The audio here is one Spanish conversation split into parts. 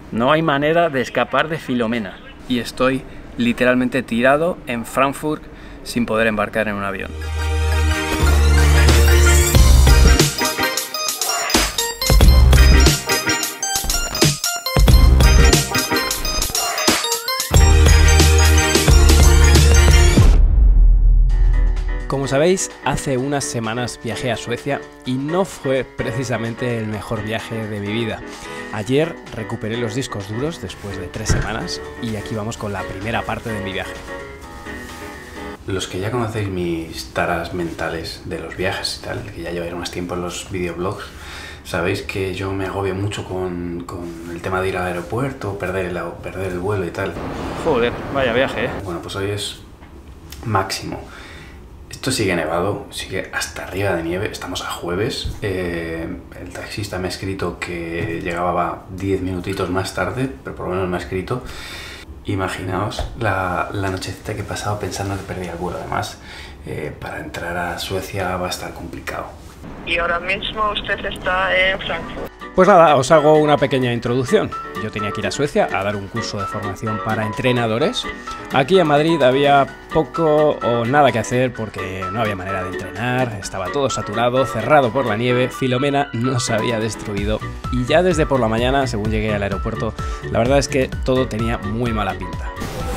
No hay manera de escapar de Filomena y estoy literalmente tirado en Frankfurt sin poder embarcar en un avión. Como sabéis, hace unas semanas viajé a Suecia y no fue precisamente el mejor viaje de mi vida. Ayer recuperé los discos duros después de 3 semanas y aquí vamos con la primera parte de mi viaje. Los que ya conocéis mis taras mentales de los viajes y tal, que ya lleváis más tiempo en los videoblogs, sabéis que yo me agobio mucho con el tema de ir al aeropuerto, perder el vuelo y tal. Joder, vaya viaje, ¿eh? Bueno, pues hoy es máximo. Esto sigue nevado, sigue hasta arriba de nieve, estamos a jueves. El taxista me ha escrito que llegaba 10 minutitos más tarde, pero por lo menos me ha escrito. Imaginaos la nochecita que he pasado pensando que perdía el vuelo. Además, para entrar a Suecia va a estar complicado. Y ahora mismo usted está en Frankfurt. Pues nada, os hago una pequeña introducción. Yo tenía que ir a Suecia a dar un curso de formación para entrenadores. Aquí en Madrid había poco o nada que hacer porque no había manera de entrenar, estaba todo saturado, cerrado por la nieve, Filomena nos había destruido y ya desde por la mañana, según llegué al aeropuerto, la verdad es que todo tenía muy mala pinta.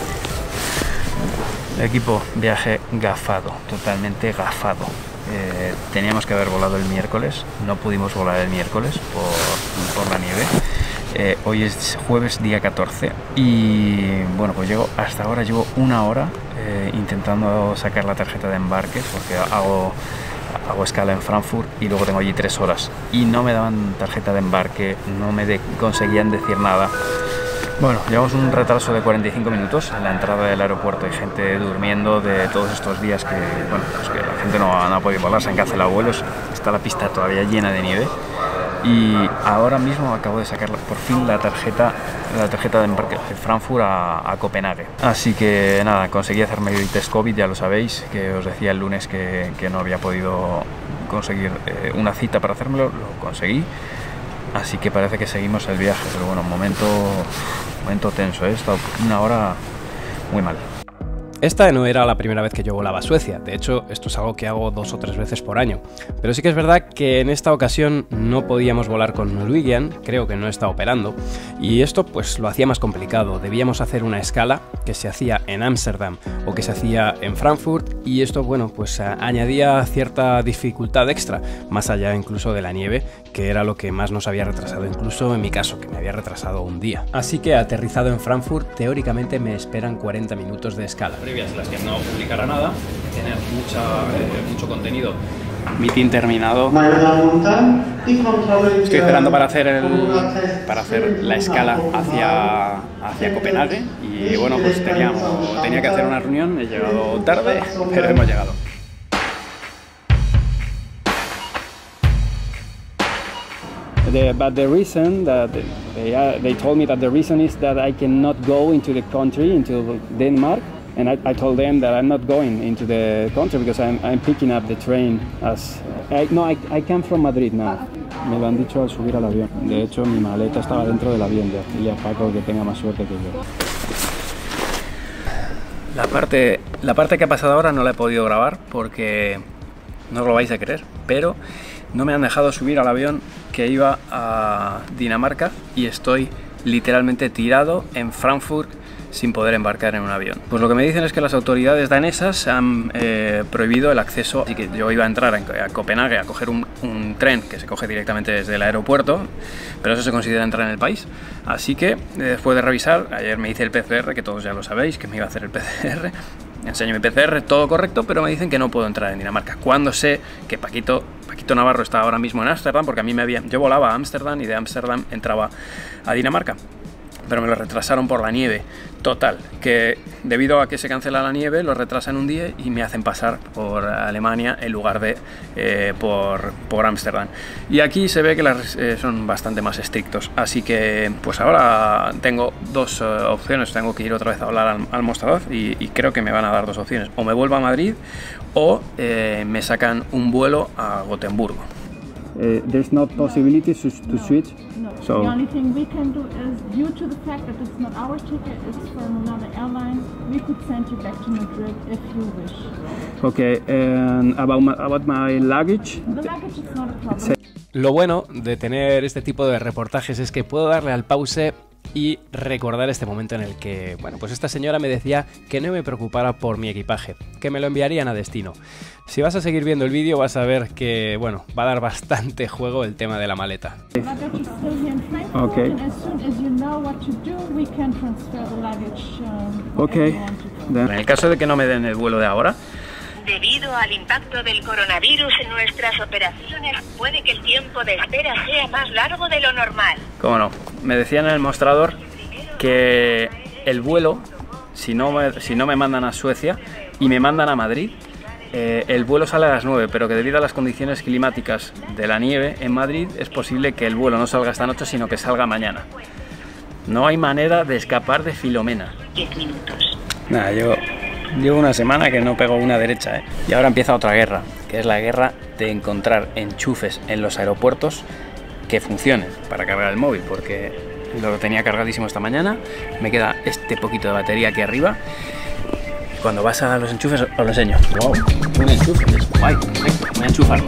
Equipo, viaje gafado, totalmente gafado. Teníamos que haber volado el miércoles, no pudimos volar el miércoles por la nieve. Hoy es jueves día 14 y bueno, pues hasta ahora llevo una hora intentando sacar la tarjeta de embarque porque hago escala en Frankfurt y luego tengo allí 3 horas y no me daban tarjeta de embarque, no me conseguían decir nada. Bueno, llevamos un retraso de 45 minutos en la entrada del aeropuerto. Hay gente durmiendo de todos estos días que, bueno, pues que la gente no ha podido volar, se han cancelado vuelos, está la pista todavía llena de nieve y ahora mismo acabo de sacar por fin la tarjeta de embarque de Frankfurt a Copenhague. Así que nada, conseguí hacerme el test COVID, ya lo sabéis, que os decía el lunes que no había podido conseguir una cita para hacérmelo, lo conseguí. Así que parece que seguimos el viaje, pero bueno, momento tenso, he estado una hora muy mal. Esta no era la primera vez que yo volaba a Suecia, de hecho esto es algo que hago 2 o 3 veces por año, pero sí que es verdad que en esta ocasión no podíamos volar con Norwegian, creo que no está operando, y esto pues lo hacía más complicado, debíamos hacer una escala que se hacía en Ámsterdam o que se hacía en Frankfurt y esto bueno pues añadía cierta dificultad extra, más allá incluso de la nieve, que era lo que más nos había retrasado, incluso en mi caso que me había retrasado un día. Así que aterrizado en Frankfurt teóricamente me esperan 40 minutos de escala. Las que no publicará nada, tener mucho contenido. Meeting terminado. Estoy esperando para hacer la escala hacia Copenhague y bueno, pues tenía que hacer una reunión, he llegado tarde, pero hemos llegado. But the reason that they told me that the reason is that I cannot go into the country, into Denmark. And I told them that I'm not going into the country because I'm picking up the train I come from Madrid now. Me lo han dicho al subir al avión. De hecho, mi maleta estaba dentro del avión. Dile a Paco que tenga más suerte que yo. La parte que ha pasado ahora no la he podido grabar porque no os lo vais a creer, pero no me han dejado subir al avión que iba a Dinamarca y estoy literalmente tirado en Frankfurt sin poder embarcar en un avión. Pues lo que me dicen es que las autoridades danesas han prohibido el acceso, así que yo iba a entrar a Copenhague a coger un tren que se coge directamente desde el aeropuerto, pero eso se considera entrar en el país. Así que después de revisar, ayer me hice el PCR, que todos ya lo sabéis, que me iba a hacer el PCR, enseño mi PCR, todo correcto, pero me dicen que no puedo entrar en Dinamarca. Cuando sé que Paquito Navarro está ahora mismo en Ámsterdam, porque yo volaba a Ámsterdam y de Ámsterdam entraba a Dinamarca. Pero me lo retrasaron por la nieve. Total, que debido a que se cancela la nieve, lo retrasan un día y me hacen pasar por Alemania en lugar de por Ámsterdam. Y aquí se ve que son bastante más estrictos. Así que pues ahora tengo 2 opciones. Tengo que ir otra vez a hablar al mostrador y creo que me van a dar 2 opciones. O me vuelvo a Madrid o me sacan un vuelo a Gotemburgo. there's no possibility to switch. No. So The only thing we can do is, due to the fact that it's not our ticket, it's from another airline, we could send you back to Madrid if you wish. okay, and about my luggage. The luggage is not a problem. Lo bueno de tener este tipo de reportajes es que puedo darle al pause y recordar este momento en el que, bueno, pues esta señora me decía que no me preocupara por mi equipaje, que me lo enviarían a destino. Si vas a seguir viendo el vídeo vas a ver que, bueno, va a dar bastante juego el tema de la maleta. The luggage is still here in Frankfurt, Okay. and as soon as you know what to do, we can transfer the luggage. Okay, wherever you want to go. then En el caso de que no me den el vuelo de ahora, Debido al impacto del coronavirus en nuestras operaciones, puede que el tiempo de espera sea más largo de lo normal. cómo no, me decían en el mostrador que el vuelo, si no me mandan a Suecia y me mandan a Madrid, el vuelo sale a las 9, pero que debido a las condiciones climáticas de la nieve en Madrid es posible que el vuelo no salga esta noche, sino que salga mañana. No hay manera de escapar de Filomena. 10 minutos. Nada, llevo una semana que no pego una derecha, ¿eh? Y ahora empieza otra guerra, que es la guerra de encontrar enchufes en los aeropuertos que funcionen para cargar el móvil, porque lo tenía cargadísimo esta mañana, me queda este poquito de batería aquí arriba. Cuando vas a los enchufes os lo enseño. ¡Wow! Un enchufe, es guay, voy a enchufarlo.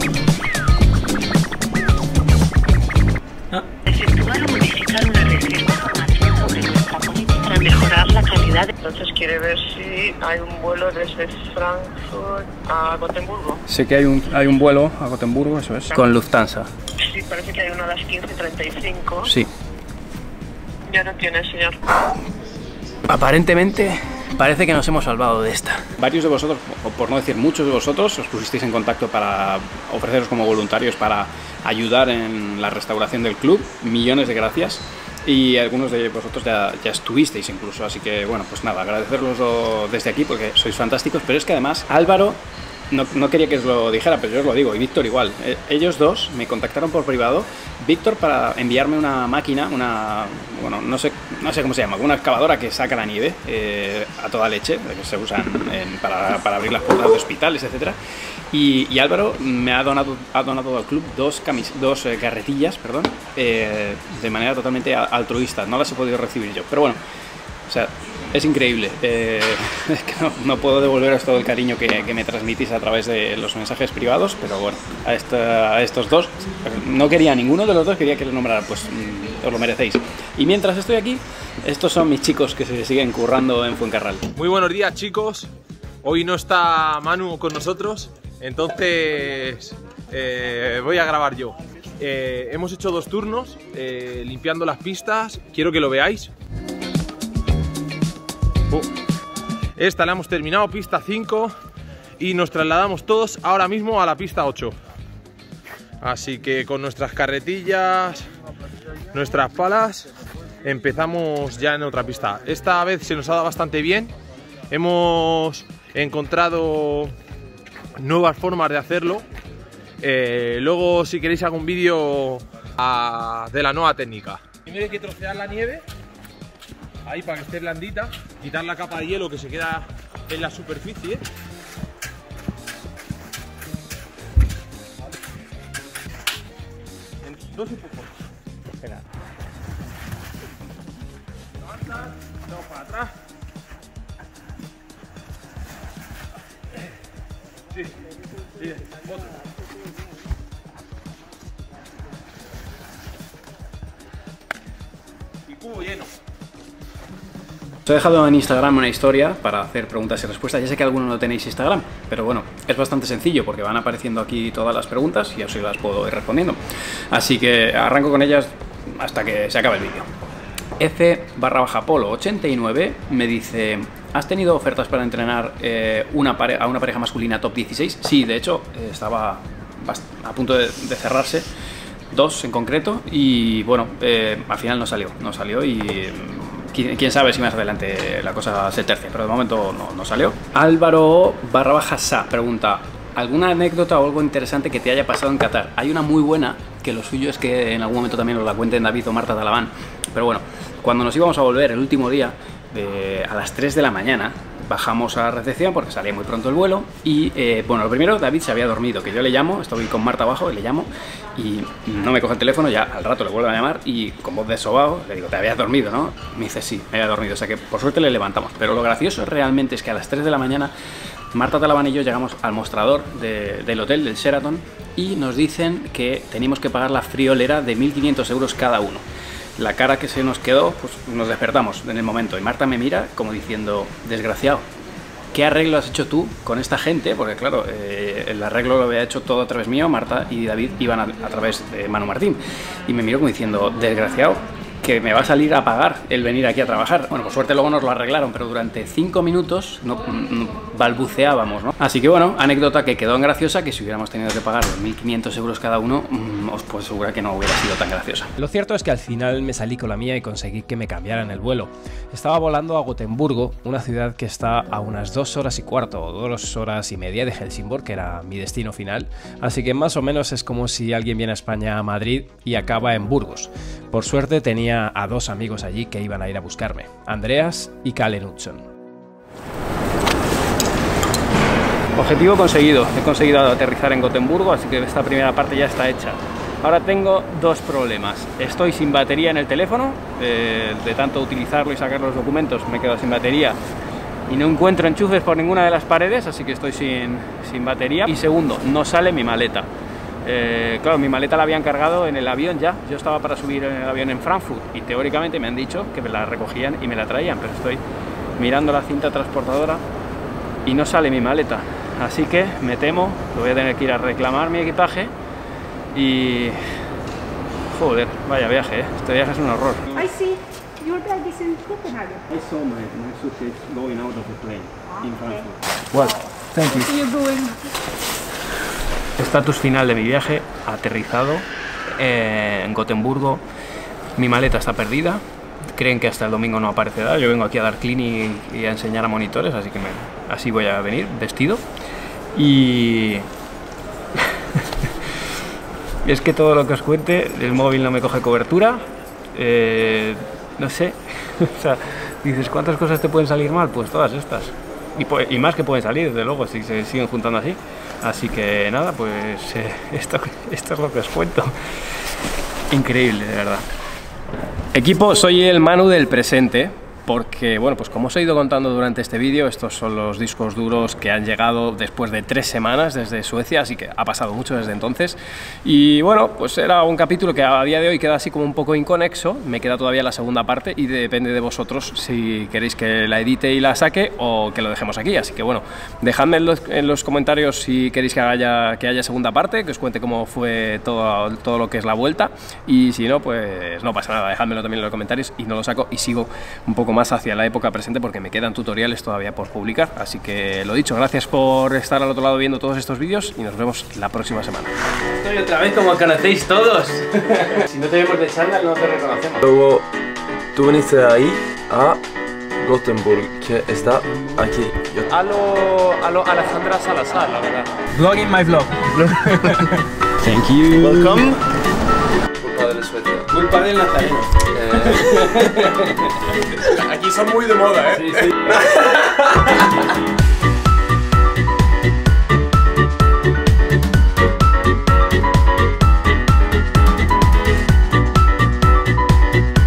Efectuar o modificar una reserva información sobre nuestra política para mejorar la calidad. Entonces quiere ver si hay un vuelo desde Frankfurt a Gotemburgo. Sé que hay un vuelo a Gotemburgo, eso es, con Lufthansa. Sí, parece que hay uno a las 15:35. Sí. Ya no tiene, señor. Aparentemente parece que nos hemos salvado de esta. Varios de vosotros, o por no decir muchos de vosotros, os pusisteis en contacto para ofreceros como voluntarios para ayudar en la restauración del club. Millones de gracias. Y algunos de vosotros ya estuvisteis incluso, así que bueno, pues nada, agradeceroslo desde aquí porque sois fantásticos. Pero es que además Álvaro no quería que os lo dijera, pero yo os lo digo, y Víctor igual. Ellos dos me contactaron por privado. Víctor para enviarme una máquina, bueno, no sé cómo se llama, una excavadora que saca la nieve a toda leche, que se usan para abrir las puertas de hospitales, etcétera. Y Álvaro me ha donado al club dos carretillas, de manera totalmente altruista. No las he podido recibir yo, pero bueno, o sea, es increíble. Es que no puedo devolveros todo el cariño que me transmitís a través de los mensajes privados, pero bueno, a estos dos, no quería ninguno de los dos, quería que los nombrara, pues os lo merecéis. Y mientras estoy aquí, estos son mis chicos que se siguen currando en Fuencarral. Muy buenos días, chicos. Hoy no está Manu con nosotros, entonces voy a grabar yo. Hemos hecho 2 turnos limpiando las pistas, quiero que lo veáis. Esta la hemos terminado, pista 5, y nos trasladamos todos ahora mismo a la pista 8. Así que con nuestras carretillas, nuestras palas, empezamos ya en otra pista. Esta vez se nos ha dado bastante bien, hemos encontrado nuevas formas de hacerlo. Luego, si queréis, hago un vídeo de la nueva técnica. Primero hay que trocear la nieve ahí para que esté blandita, quitar la capa de hielo que se queda en la superficie. En 2 empujones. Espera. Levanta, vamos para atrás. Sí, otro. Y cubo lleno. Os he dejado en Instagram una historia para hacer preguntas y respuestas. Ya sé que algunos no tenéis Instagram, pero bueno, es bastante sencillo porque van apareciendo aquí todas las preguntas y así las puedo ir respondiendo. Así que arranco con ellas hasta que se acabe el vídeo. F_Polo89 me dice: ¿has tenido ofertas para entrenar a una pareja masculina top 16? Sí, de hecho, estaba a punto de cerrarse, 2 en concreto, y bueno, al final no salió y quién sabe si más adelante la cosa se tercia, pero de momento no salió. Álvaro_Sa pregunta: ¿alguna anécdota o algo interesante que te haya pasado en Qatar? Hay una muy buena, que lo suyo es que en algún momento también os la cuenten David o Marta Talaván, pero bueno, cuando nos íbamos a volver el último día, a las 3 de la mañana, bajamos a la recepción porque salía muy pronto el vuelo y bueno, lo primero, David se había dormido, que yo le llamo, estoy con Marta abajo y le llamo y no me coge el teléfono, ya al rato le vuelvo a llamar y con voz de sobao le digo, ¿te habías dormido, no? Me dice, sí, me había dormido, o sea que por suerte le levantamos, pero lo gracioso realmente es que a las 3 de la mañana Marta Talabán y yo llegamos al mostrador del hotel, del Sheraton, y nos dicen que teníamos que pagar la friolera de 1.500 euros cada uno. La cara que se nos quedó, pues nos despertamos en el momento y Marta me mira como diciendo, desgraciado, ¿qué arreglo has hecho tú con esta gente? Porque claro, el arreglo lo había hecho todo a través mío, Marta y David iban a través de Manu Martín. Y me miró como diciendo, desgraciado, que me va a salir a pagar el venir aquí a trabajar. Bueno, por suerte luego nos lo arreglaron, pero durante 5 minutos no balbuceábamos, ¿no? Así que bueno, anécdota que quedó en graciosa, que si hubiéramos tenido que pagar 1.500 euros cada uno, os puedo asegurar que no hubiera sido tan graciosa. Lo cierto es que al final me salí con la mía y conseguí que me cambiaran el vuelo. Estaba volando a Gotemburgo, una ciudad que está a unas 2 horas y cuarto o 2 horas y media de Helsingborg, que era mi destino final, así que más o menos es como si alguien viene a España a Madrid y acaba en Burgos. Por suerte tenía a 2 amigos allí que iban a ir a buscarme, Andreas y Kalle Knudsen. Objetivo conseguido, he conseguido aterrizar en Gotemburgo, así que esta primera parte ya está hecha. Ahora tengo 2 problemas, estoy sin batería en el teléfono, de tanto utilizarlo y sacar los documentos me he quedado sin batería y no encuentro enchufes por ninguna de las paredes, así que estoy sin batería. Y segundo, no sale mi maleta. Claro, mi maleta la habían cargado en el avión ya, yo estaba para subir en el avión en Frankfurt y teóricamente me han dicho que me la recogían y me la traían, pero estoy mirando la cinta transportadora y no sale mi maleta, así que me temo que voy a tener que ir a reclamar mi equipaje y... joder, vaya viaje, este viaje es un horror. I see your bag is in Copenhagen. I saw my suitcase going out of the plane in Frankfurt. Well, thank you. So you're going. Estatus final de mi viaje, aterrizado en Gotemburgo, mi maleta está perdida, creen que hasta el domingo no aparecerá, yo vengo aquí a dar clean y a enseñar a monitores, así que así voy a venir, vestido, y es que todo lo que os cuente, el móvil no me coge cobertura, no sé, o sea, dices, ¿cuántas cosas te pueden salir mal? Pues todas estas, y más que pueden salir, desde luego, si se siguen juntando así. Así que nada, pues esto es lo que os cuento. Increíble, de verdad. Equipo, soy el Manu del presente, porque, bueno, pues como os he ido contando durante este vídeo, estos son los discos duros que han llegado después de 3 semanas desde Suecia, así que ha pasado mucho desde entonces. Y bueno, pues era un capítulo que a día de hoy queda así como un poco inconexo, me queda todavía la segunda parte y depende de vosotros si queréis que la edite y la saque o que lo dejemos aquí. Así que bueno, dejadme en los comentarios si queréis que haya segunda parte, que os cuente cómo fue todo lo que es la vuelta, y si no, pues no pasa nada, dejádmelo también en los comentarios y no lo saco y sigo un poco más hacia la época presente porque me quedan tutoriales todavía por publicar. Así que lo dicho, gracias por estar al otro lado viendo todos estos vídeos y nos vemos la próxima semana. Estoy otra vez como conocéis todos. Si no te vemos de chándal no te reconocemos. Luego tú viniste de ahí a Gothenburg, que está aquí. A lo Alejandra Salazar, la verdad. Vlogging my vlog. Thank you. Welcome. Culpa del Suecia. Culpa del nazareno. Aquí son muy de moda, ¿eh? Sí, sí.